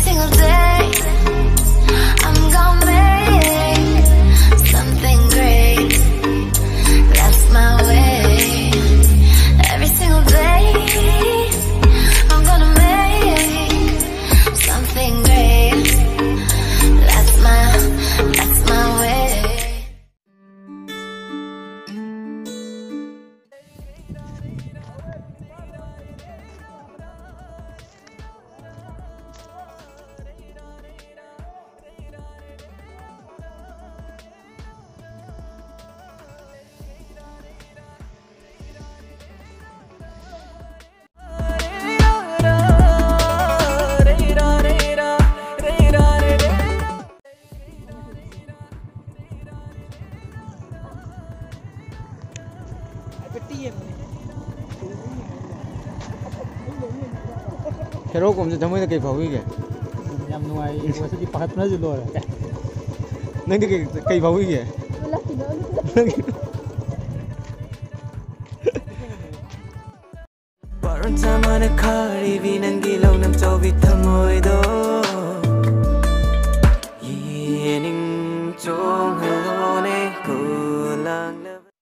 single day I'm gonna make something great. That's my way. Every single day I'm gonna make something great. That's my way. Hero cũngจะทำให้ตะเกียบเขาอีกแกยำนวยว่าจะปักนั่นจะโดนแกนั่นตะเกียบเขาอีกแกบารอนทามันคารีวีนังกีลงน้ำโจวิทมวยโดยีนิงจงฮัลโหลเนกูลัง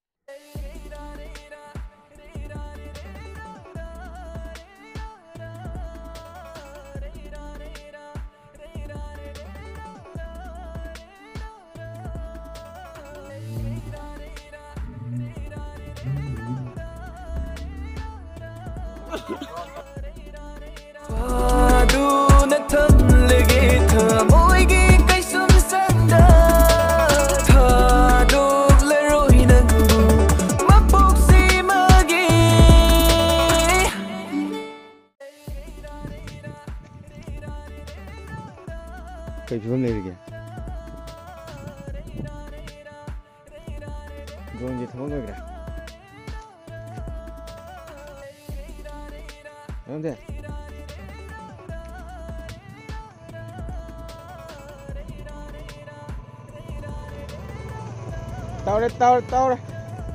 ดูนักทันเลยเธอมวยกี่ใครสมสันดาเธอดูเลยรู้นังบูมาปลุกสีมากี่เคยพิมพ์เลยแกโดนจะทำอะไรกันนั่นเด้tao đây tao đây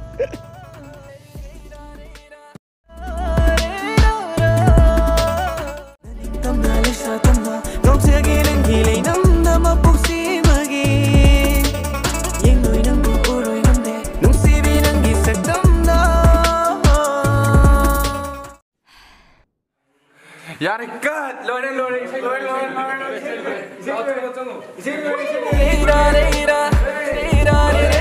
यार cut लोरे लोरे लोरे लोरे